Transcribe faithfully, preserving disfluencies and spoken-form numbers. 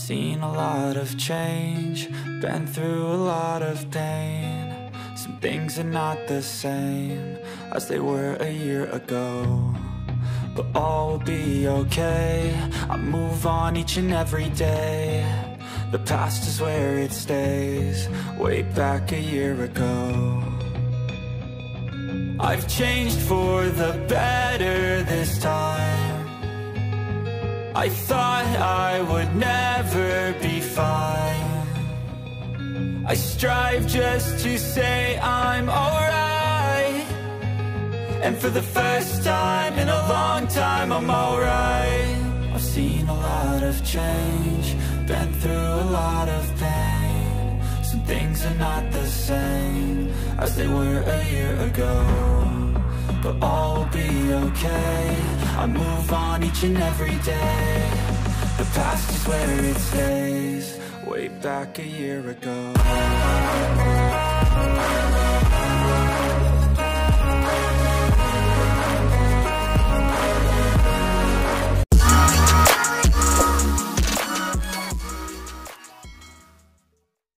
seen a lot of change, been through a lot of pain. Some things are not the same as they were a year ago, but all will be okay. I move on each and every day. The past is where it stays, way back a year ago. I've changed for the better this time. I thought I would never be fine. I strive just to say I'm alright, and for the first time in a long time I'm alright. I've seen a lot of change, been through a lot of pain. Some things are not the same as they were a year ago, but all will be okay. I move on each and every day. The past is where it stays, way back a year ago.